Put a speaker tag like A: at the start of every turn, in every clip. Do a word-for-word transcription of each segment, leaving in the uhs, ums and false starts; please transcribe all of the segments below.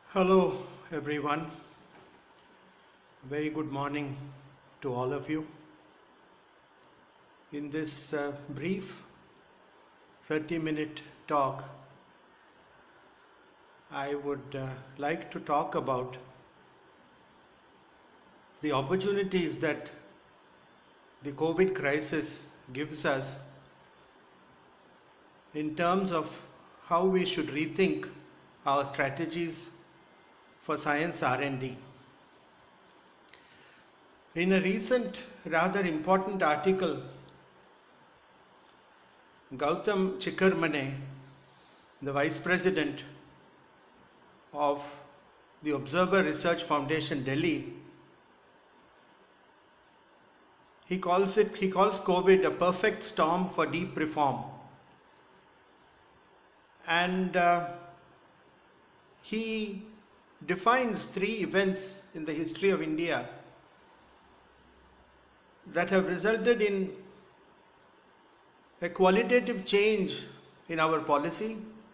A: Hello, everyone. Very good morning to all of you. In this uh, brief thirty minute talk, I would uh, like to talk about the opportunities that the COVID crisis gives us in terms of how we should rethink our strategies for science R and D. In a recent rather important article, Gautam Chikkarmane, the Vice President of the Observer Research Foundation, Delhi, he calls it, he calls COVID a perfect storm for deep reform. And uh, he defines three events in the history of India that have resulted in a qualitative change in our policy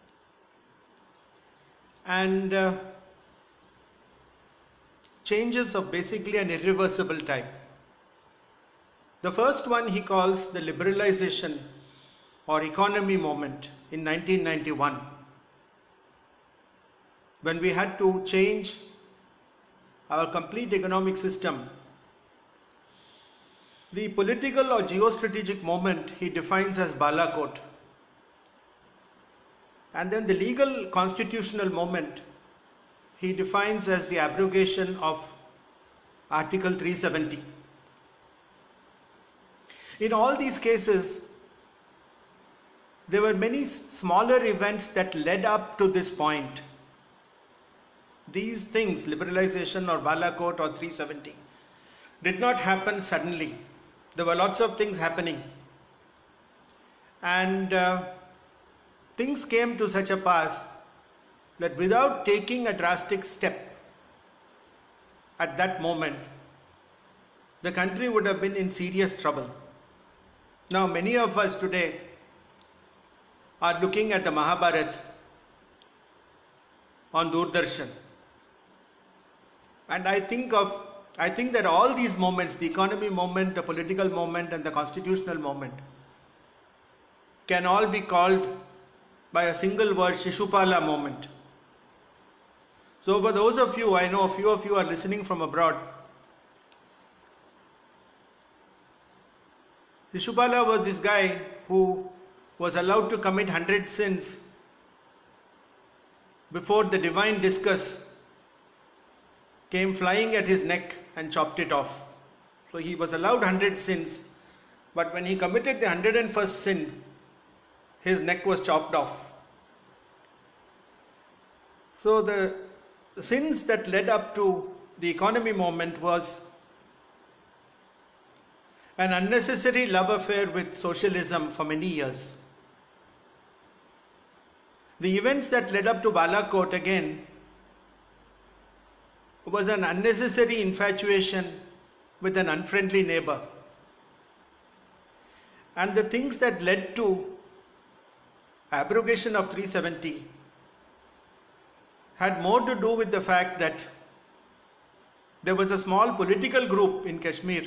A: and uh, changes of basically an irreversible type. The first one he calls the liberalization or economy movement in nineteen ninety-one. When we had to change our complete economic system. The political or geostrategic moment he defines as Balakot. And then the legal constitutional moment he defines as the abrogation of Article three seventy. In all these cases, there were many smaller events that led up to this point. These things, liberalization or Balakot or three seventy, did not happen suddenly. There were lots of things happening. And uh, things came to such a pass that without taking a drastic step at that moment, the country would have been in serious trouble. Now, many of us today are looking at the Mahabharata on Doordarshan. And I think of, I think that all these moments, the economy moment, the political moment, and the constitutional moment, can all be called by a single word, Shishupala moment. So for those of you, I know a few of you are listening from abroad. Shishupala was this guy who was allowed to commit one hundred sins before the divine discus came flying at his neck and chopped it off. So he was allowed one hundred sins, but when he committed the one hundred first sin, his neck was chopped off. So the, the sins that led up to the economy movement was an unnecessary love affair with socialism for many years. The events that led up to Balakot again was an unnecessary infatuation with an unfriendly neighbor. And the things that led to abrogation of three seventy had more to do with the fact that there was a small political group in Kashmir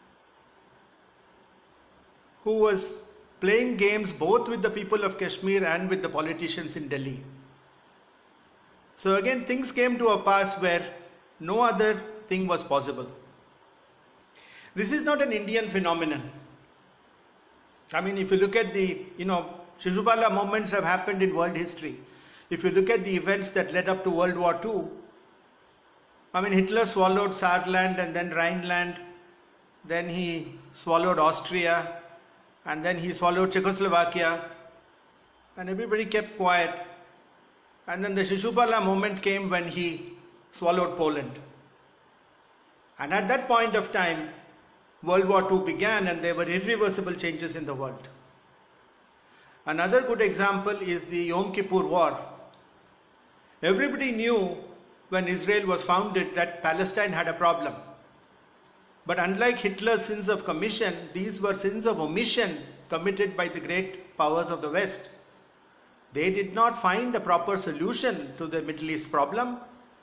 A: who was playing games both with the people of Kashmir and with the politicians in Delhi. So again, things came to a pass where no other thing was possible. This is not an Indian phenomenon. I mean, if you look at the, you know, Shishupala moments have happened in world history. If you look at the events that led up to World War Two, I mean, Hitler swallowed Saarland and then Rhineland, then he swallowed Austria, and then he swallowed Czechoslovakia, and everybody kept quiet. And then the Shishupala moment came when he swallowed Poland. And at that point of time, World War Two began and there were irreversible changes in the world. Another good example is the Yom Kippur War. Everybody knew when Israel was founded that Palestine had a problem. But unlike Hitler's sins of commission, these were sins of omission committed by the great powers of the West. They did not find a proper solution to the Middle East problem.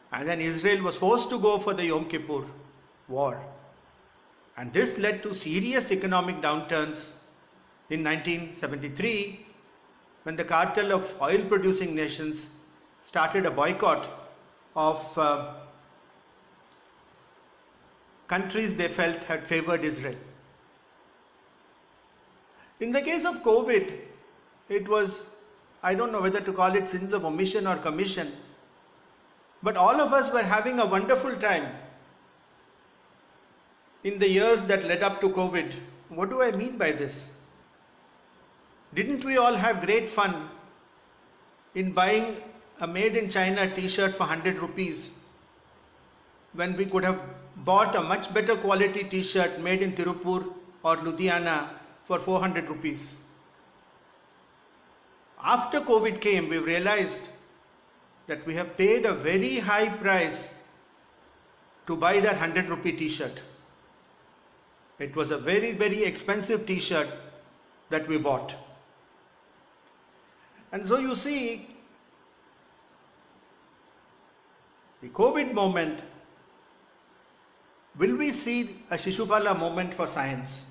A: And then Israel was forced to go for the Yom Kippur war. And this led to serious economic downturns in nineteen seventy-three, when the cartel of oil producing nations started a boycott of uh, countries they felt had favored Israel. In the case of COVID, it was, I don't know whether to call it sins of omission or commission, but all of us were having a wonderful time in the years that led up to COVID. What do I mean by this? Didn't we all have great fun in buying a made in China t-shirt for one hundred rupees when we could have bought a much better quality t-shirt made in Tirupur or Ludhiana for four hundred rupees? After COVID came, we realized that we have paid a very high price to buy that one hundred rupee t-shirt. It was a very, very expensive t-shirt that we bought. And so you see, the COVID moment, will we see a Shishupala moment for science?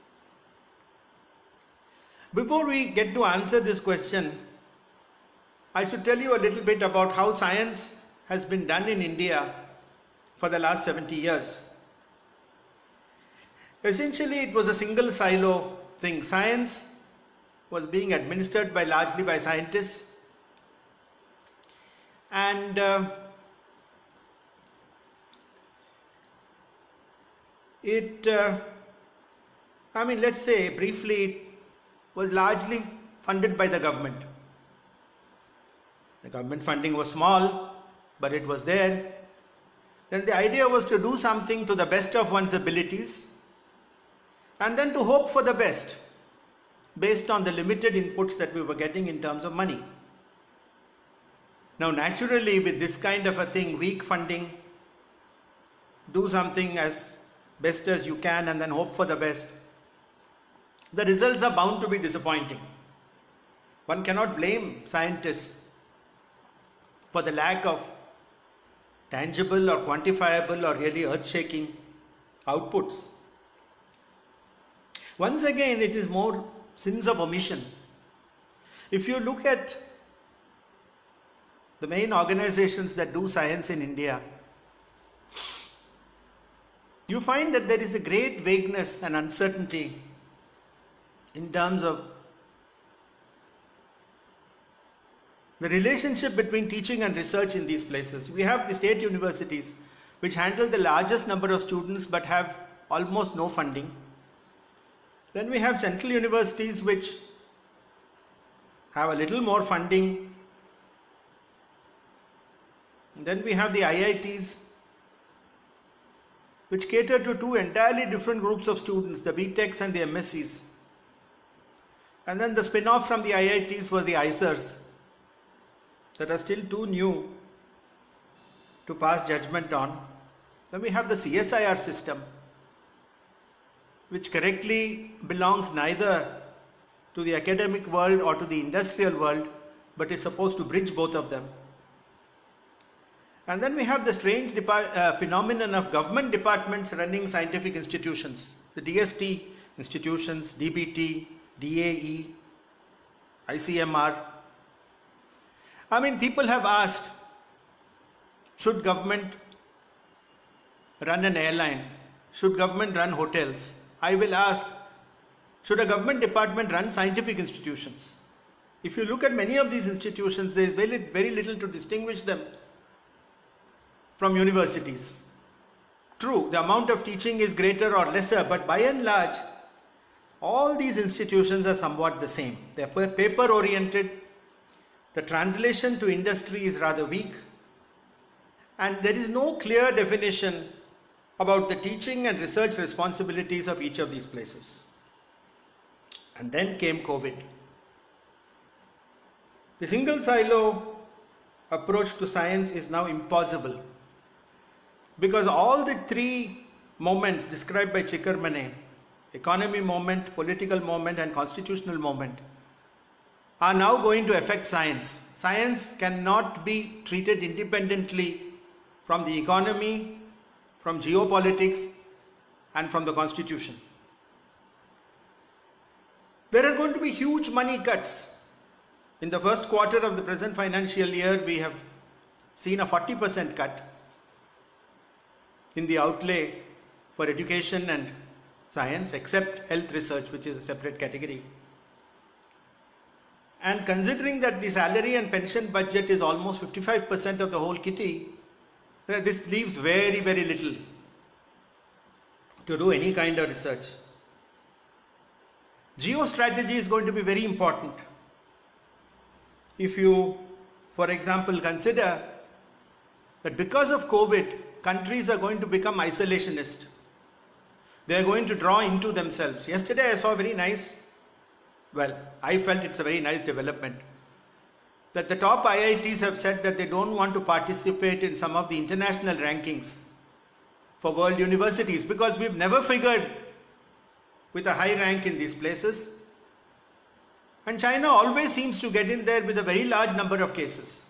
A: Before we get to answer this question, I should tell you a little bit about how science has been done in India for the last seventy years. Essentially, it was a single silo thing. Science was being administered by largely by scientists, and uh, it, uh, I mean, let's say briefly, it was largely funded by the government. The government funding was small, but it was there. Then the idea was to do something to the best of one's abilities, and then to hope for the best based on the limited inputs that we were getting in terms of money. Now naturally, with this kind of a thing, weak funding, do something as best as you can and then hope for the best, the results are bound to be disappointing. One cannot blame scientists for the lack of tangible or quantifiable or really earth-shaking outputs. Once again, it is more sins of omission. If you look at the main organizations that do science in India, you find that there is a great vagueness and uncertainty in terms of the relationship between teaching and research in these places. We have the state universities which handle the largest number of students but have almost no funding. Then we have central universities which have a little more funding. And then we have the I I Ts which cater to two entirely different groups of students, the B Techs and the M S Cs. And then the spin-off from the I I Ts were the I C E Rs that are still too new to pass judgment on. Then we have the C S I R system, which correctly belongs neither to the academic world or to the industrial world, but is supposed to bridge both of them. And then we have the strange uh, phenomenon of government departments running scientific institutions, the D S T institutions, D B T, D A E, I C M R. I mean, people have asked, should government run an airline? Should government run hotels? I will ask, should a government department run scientific institutions? If you look at many of these institutions, there is very, very little to distinguish them from universities. True, the amount of teaching is greater or lesser, but by and large, all these institutions are somewhat the same. They are paper oriented, the translation to industry is rather weak, and there is no clear definition about the teaching and research responsibilities of each of these places. And then came COVID. The single silo approach to science is now impossible, because all the three moments described by Chickermane, economy moment, political moment and constitutional moment, are now going to affect science. Science cannot be treated independently from the economy, from geopolitics, and from the constitution. There are going to be huge money cuts. In the first quarter of the present financial year, we have seen a forty percent cut in the outlay for education and science, except health research, which is a separate category. And considering that the salary and pension budget is almost fifty-five percent of the whole kitty, this leaves very, very little to do any kind of research. Geostrategy is going to be very important. If you, for example, consider that because of COVID, countries are going to become isolationist. They are going to draw into themselves. Yesterday I saw a very nice, well, I felt it's a very nice development, that the top I I Ts have said that they don't want to participate in some of the international rankings for world universities because we've never figured with a high rank in these places. And China always seems to get in there with a very large number of cases.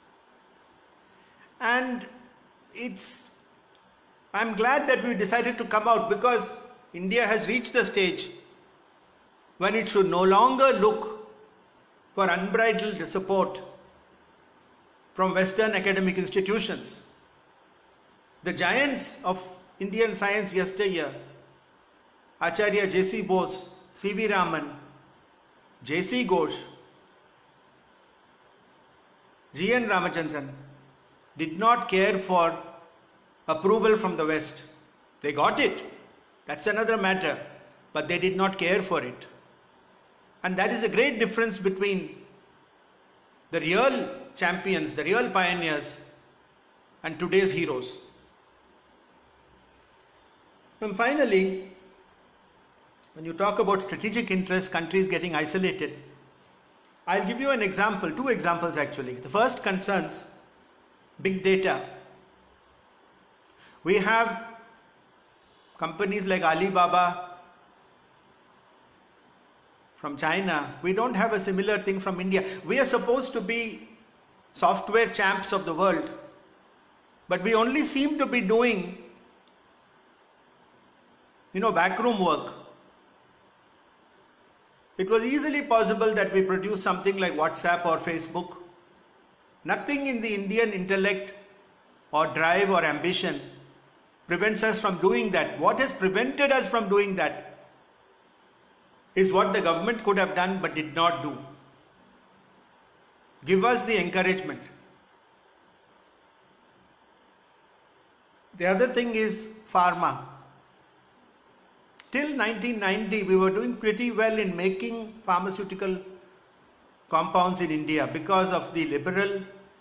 A: And it's, I'm glad that we decided to come out, because India has reached the stage when it should no longer look for unbridled support from Western academic institutions. The giants of Indian science yesteryear, Acharya J C Bose, C V Raman, J C Ghosh, G N Ramachandran, did not care for approval from the West. They got it, that's another matter, but they did not care for it. And that is a great difference between the real champions, the real pioneers, and today's heroes. And finally, when you talk about strategic interests, countries getting isolated, I'll give you an example, two examples actually. The first concerns big data. We have companies like Alibaba from China. We don't have a similar thing from India. We are supposed to be software champs of the world, but we only seem to be doing, you know, backroom work. It was easily possible that we produce something like WhatsApp or Facebook. Nothing in the Indian intellect or drive or ambition prevents us from doing that. What has prevented us from doing that is what the government could have done but did not do. Give us the encouragement. The other thing is pharma. Till nineteen ninety, we were doing pretty well in making pharmaceutical compounds in India because of the liberal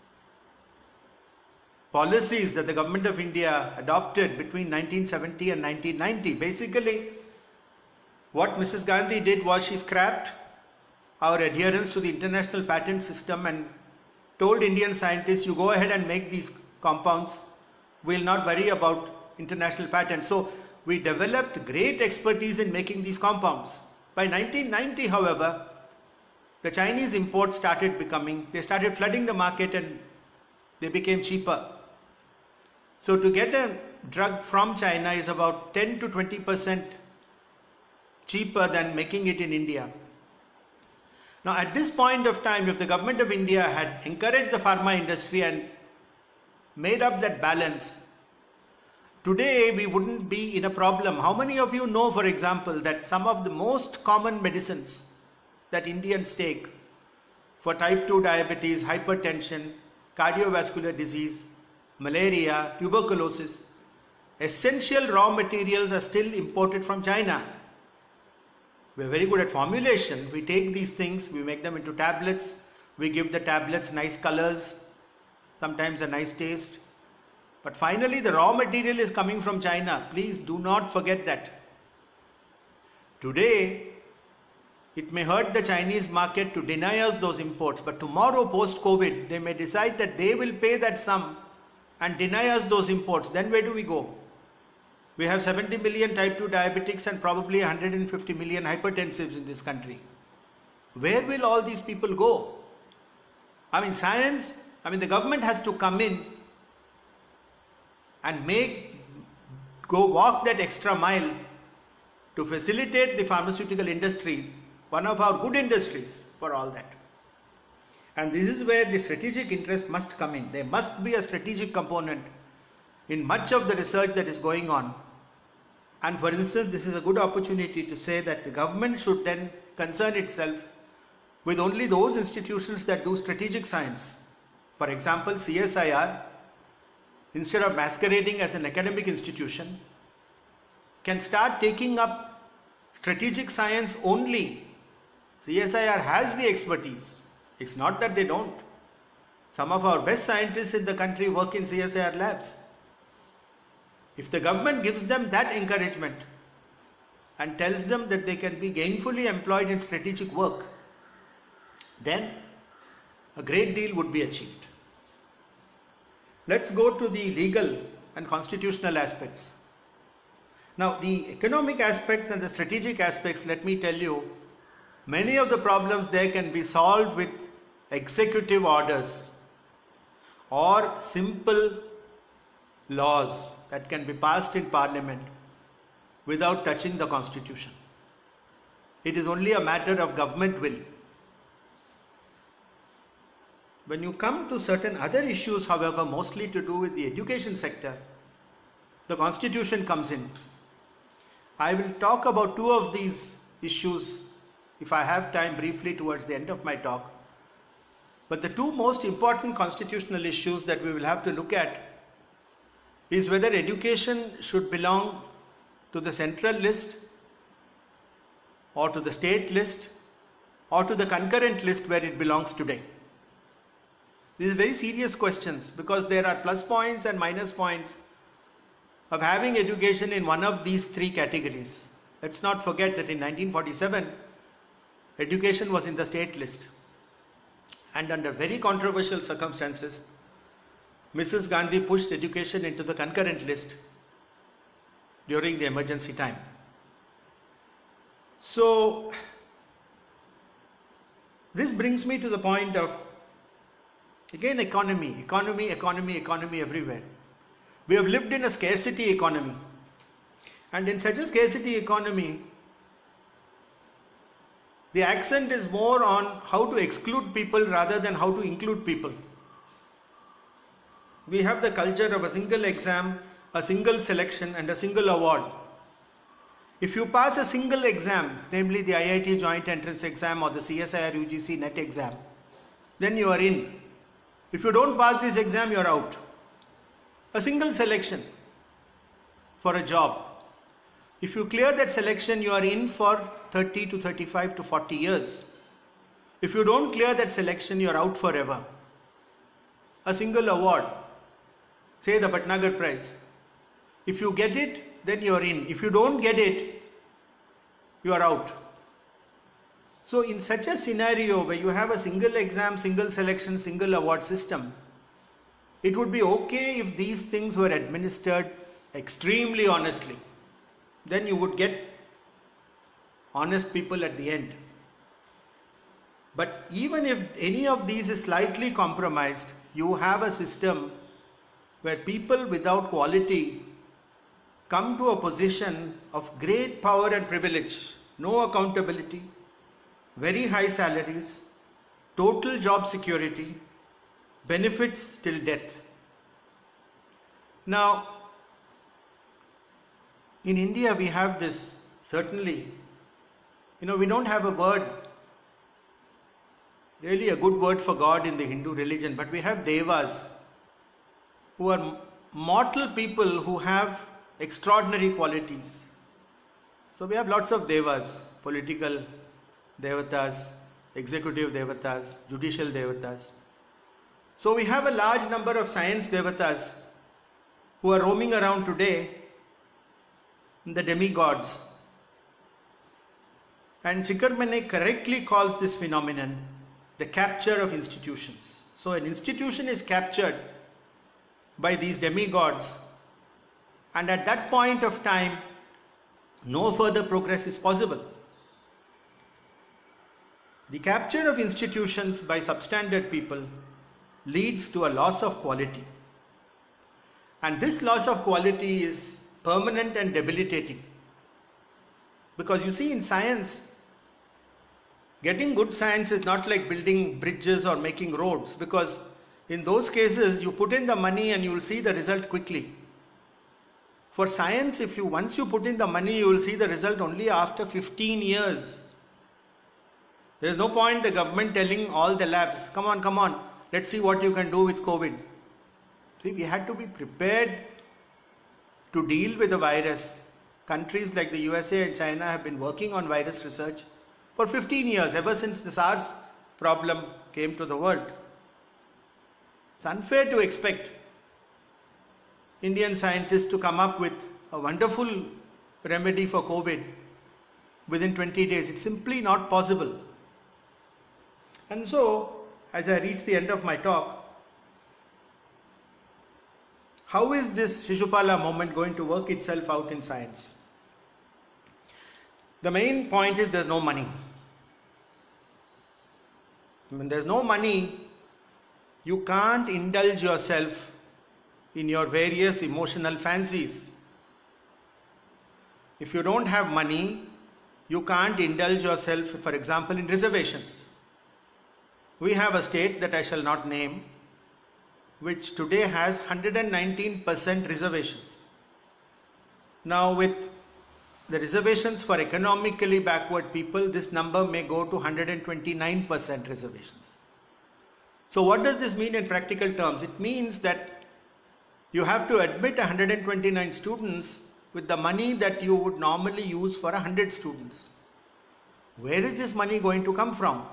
A: policies that the government of India adopted between nineteen seventy and nineteen ninety. Basically, what Missus Gandhi did was she scrapped our adherence to the international patent system and told Indian scientists, you go ahead and make these compounds. We'll not worry about international patents. So we developed great expertise in making these compounds. By nineteen ninety, however, the Chinese imports started becoming, they started flooding the market and they became cheaper. So to get a drug from China is about ten to twenty percent cheaper than making it in India. Now at this point of time, if the government of India had encouraged the pharma industry and made up that balance, today we wouldn't be in a problem. How many of you know, for example, that some of the most common medicines that Indians take for type two diabetes, hypertension, cardiovascular disease, malaria, tuberculosis, essential raw materials are still imported from China. We're very good at formulation. We take these things, we make them into tablets, we give the tablets nice colors, sometimes a nice taste. But finally the raw material is coming from China. Please do not forget that. Today, it may hurt the Chinese market to deny us those imports, but tomorrow post-COVID, they may decide that they will pay that sum and deny us those imports. Then where do we go? We have seventy million type two diabetics and probably one hundred fifty million hypertensives in this country. Where will all these people go? I mean, science, I mean, the government has to come in and make go walk that extra mile to facilitate the pharmaceutical industry, one of our good industries for all that. And this is where the strategic interest must come in. There must be a strategic component in much of the research that is going on. And for instance, this is a good opportunity to say that the government should then concern itself with only those institutions that do strategic science. For example, C S I R, instead of masquerading as an academic institution, can start taking up strategic science only. C S I R has the expertise. It's not that they don't. Some of our best scientists in the country work in C S I R labs. If the government gives them that encouragement and tells them that they can be gainfully employed in strategic work, then a great deal would be achieved. Let's go to the legal and constitutional aspects. Now, the economic aspects and the strategic aspects, let me tell you, many of the problems there can be solved with executive orders or simple laws that can be passed in Parliament without touching the Constitution. It is only a matter of government will. When you come to certain other issues, however, mostly to do with the education sector, the Constitution comes in. I will talk about two of these issues if I have time briefly towards the end of my talk. But the two most important constitutional issues that we will have to look at is whether education should belong to the central list or to the state list or to the concurrent list where it belongs today. These are very serious questions because there are plus points and minus points of having education in one of these three categories. Let's not forget that in nineteen forty-seven, education was in the state list. And under very controversial circumstances, Missus Gandhi pushed education into the concurrent list during the emergency time. So, this brings me to the point of, again, economy, economy, economy, economy everywhere. We have lived in a scarcity economy. And in such a scarcity economy, the accent is more on how to exclude people rather than how to include people. We have the culture of a single exam, a single selection and a single award. If you pass a single exam, namely the I I T Joint Entrance Exam or the C S I R U G C NET exam, then you are in. If you don't pass this exam, you are out. A single selection for a job. If you clear that selection, you are in for thirty to thirty-five to forty years. If you don't clear that selection, you are out forever. A single award, say the Bhatnagar Prize. If you get it, then you are in. If you don't get it, you are out. So in such a scenario where you have a single exam, single selection, single award system, it would be okay if these things were administered extremely honestly. Then you would get honest people at the end. But even if any of these is slightly compromised, you have a system where people without quality come to a position of great power and privilege, no accountability, very high salaries, total job security, benefits till death. Now, in India we have this, certainly, you know, we don't have a word, really a good word for God in the Hindu religion, but we have devas, who are mortal people who have extraordinary qualities. So we have lots of devas, political devatas, executive devatas, judicial devatas. So we have a large number of science devatas who are roaming around today, the demigods. And Chikarmane correctly calls this phenomenon the capture of institutions. So an institution is captured by these demigods, and at that point of time, no further progress is possible. The capture of institutions by substandard people leads to a loss of quality. And this loss of quality is permanent and debilitating. Because you see, in science, getting good science is not like building bridges or making roads, because in those cases you put in the money and you will see the result quickly. For science, if you once you put in the money, you will see the result only after fifteen years. There is no point the government telling all the labs, come on, come on, let's see what you can do with COVID. See, we had to be prepared to deal with the virus. Countries like the U S A and China have been working on virus research for fifteen years, ever since the SARS problem came to the world. It's unfair to expect Indian scientists to come up with a wonderful remedy for COVID within twenty days. It's simply not possible. And so, as I reach the end of my talk, how is this Shishupala moment going to work itself out in science? The main point is there's no money. When there's no money, you can't indulge yourself in your various emotional fancies. If you don't have money, you can't indulge yourself, for example, in reservations. We have a state that I shall not name, which today has one hundred nineteen percent reservations. Now, with the reservations for economically backward people, this number may go to one hundred twenty-nine percent reservations. So what does this mean in practical terms? It means that you have to admit one hundred twenty-nine students with the money that you would normally use for one hundred students. Where is this money going to come from?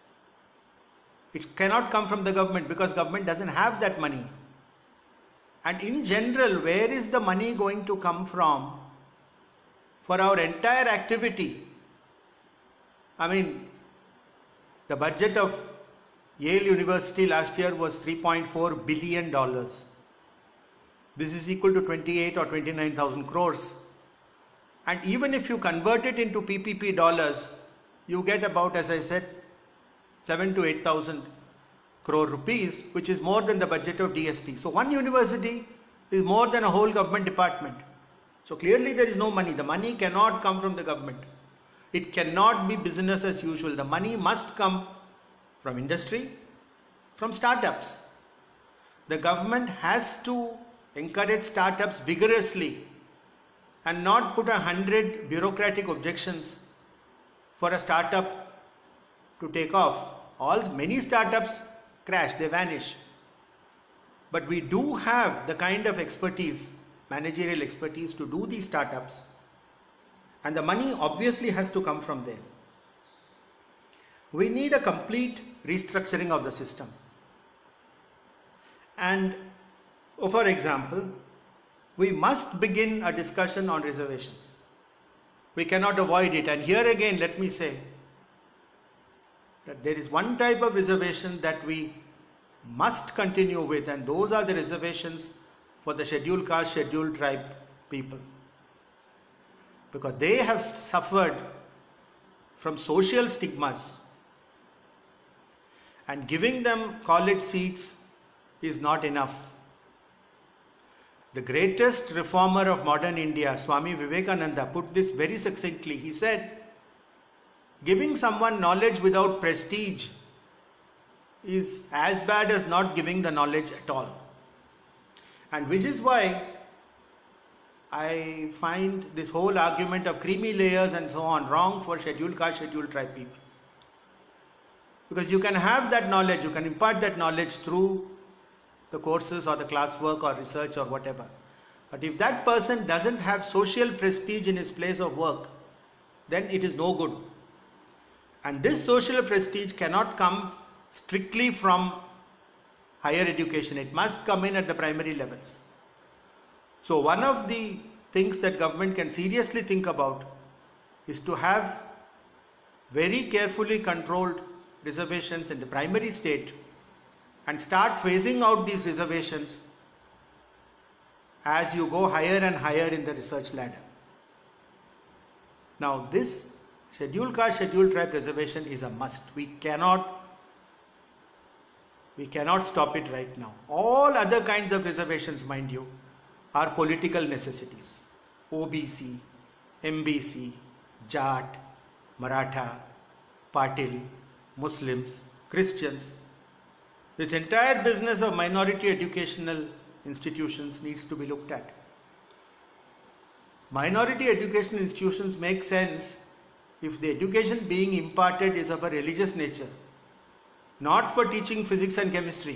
A: It cannot come from the government, because government doesn't have that money. And in general, where is the money going to come from for our entire activity? I mean, the budget of Yale University last year was three point four billion dollars. This is equal to twenty-eight or twenty-nine thousand crores. And even if you convert it into P P P dollars, you get about, as I said, seven to eight thousand crore rupees, which is more than the budget of D S T. So one university is more than a whole government department. So clearly there is no money. The money cannot come from the government. It cannot be business as usual. The money must come from industry, from startups. The government has to encourage startups vigorously and not put a hundred bureaucratic objections for a startup to take off. All many startups crash, they vanish. But we do have the kind of expertise, managerial expertise, to do these startups, and the money obviously has to come from there. We need a complete restructuring of the system. And for example, we must begin a discussion on reservations. We cannot avoid it. And here again, let me say that there is one type of reservation that we must continue with, and those are the reservations for the scheduled caste, scheduled tribe people. Because they have suffered from social stigmas, and giving them college seats is not enough. The greatest reformer of modern India, Swami Vivekananda, put this very succinctly. He said, giving someone knowledge without prestige is as bad as not giving the knowledge at all. And which is why I find this whole argument of creamy layers and so on wrong for scheduled caste, scheduled tribe people. Because you can have that knowledge, you can impart that knowledge through the courses or the classwork or research or whatever. But if that person doesn't have social prestige in his place of work, then it is no good. And this social prestige cannot come strictly from higher education. It must come in at the primary levels. So one of the things that government can seriously think about is to have very carefully controlled reservations in the primary state and start phasing out these reservations as you go higher and higher in the research ladder. Now this scheduled caste, scheduled tribe reservation is a must. We cannot, we cannot stop it right now. All other kinds of reservations, mind you, are political necessities. O B C, M B C, Jat, Maratha, Patil, Muslims, Christians. This entire business of minority educational institutions needs to be looked at. Minority educational institutions make sense if the education being imparted is of a religious nature, not for teaching physics and chemistry.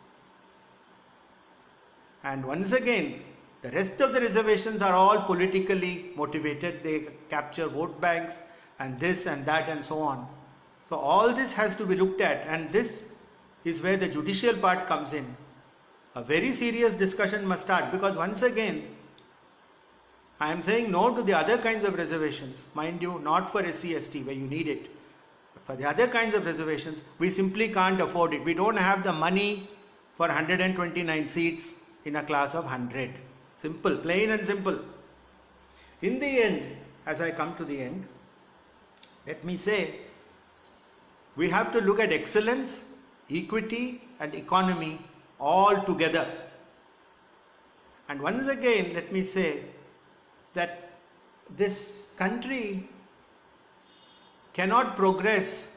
A: And once again, the rest of the reservations are all politically motivated. They capture vote banks and this and that and so on. So all this has to be looked at, and this is where the judicial part comes in. A very serious discussion must start, because once again, I am saying no to the other kinds of reservations, mind you, not for S C S T where you need it, but for the other kinds of reservations, we simply can't afford it. We don't have the money for one hundred twenty-nine seats in a class of one hundred. Simple, plain and simple. In the end, as I come to the end, let me say, we have to look at excellence, equity and economy all together. And once again, let me say that this country cannot progress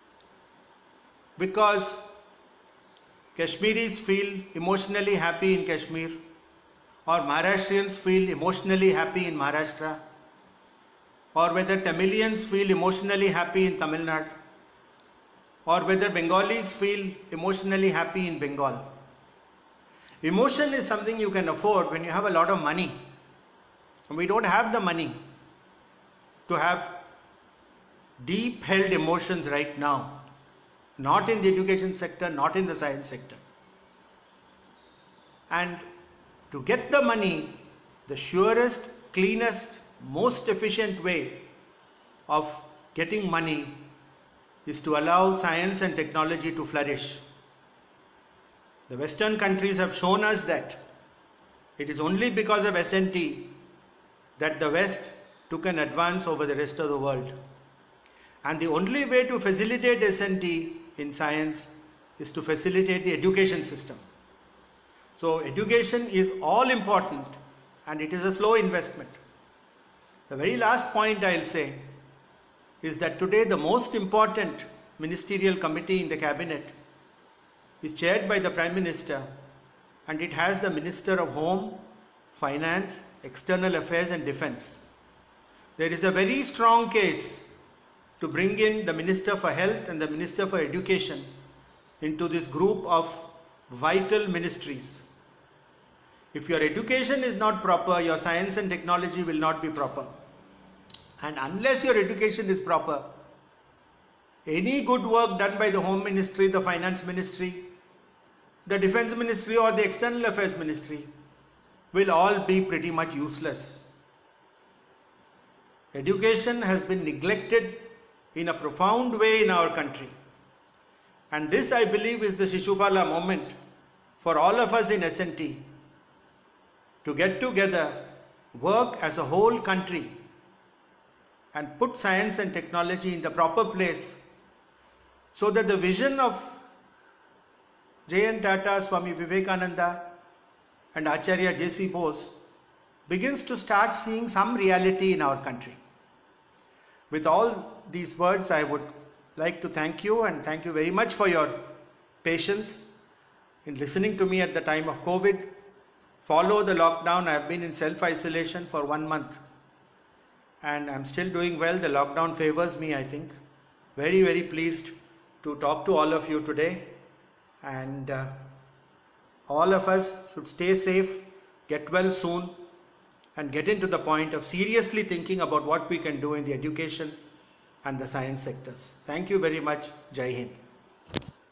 A: because Kashmiris feel emotionally happy in Kashmir, or Maharashtrians feel emotionally happy in Maharashtra, or whether Tamilians feel emotionally happy in Tamil Nadu, or whether Bengalis feel emotionally happy in Bengal. Emotion is something you can afford when you have a lot of money. And we don't have the money to have deep held emotions right now. Not in the education sector, not in the science sector. And to get the money, the surest, cleanest, most efficient way of getting money is to allow science and technology to flourish. The Western countries have shown us that it is only because of S and T that the West took an advance over the rest of the world. And the only way to facilitate S and T in science is to facilitate the education system. So education is all important, and it is a slow investment. The very last point I'll say is that today the most important ministerial committee in the cabinet is chaired by the Prime Minister, and it has the Minister of Home, Finance, External Affairs and Defence. There is a very strong case to bring in the Minister for Health and the Minister for Education into this group of vital ministries. If your education is not proper, your science and technology will not be proper. And unless your education is proper, any good work done by the Home Ministry, the Finance Ministry, the Defence Ministry or the External Affairs Ministry will all be pretty much useless. Education has been neglected in a profound way in our country. And this, I believe, is the Shishupala moment for all of us in S and T to get together, work as a whole country and put science and technology in the proper place so that the vision of J N Tata, Swami Vivekananda and Acharya J C Bose begins to start seeing some reality in our country. With all these words, I would like to thank you and thank you very much for your patience in listening to me at the time of COVID. Follow the lockdown. I have been in self-isolation for one month and I'm still doing well. The lockdown favors me, I think. Very, very pleased to talk to all of you today, and uh, all of us should stay safe, get well soon, and get into the point of seriously thinking about what we can do in the education and the science sectors. Thank you very much. Jai Hind.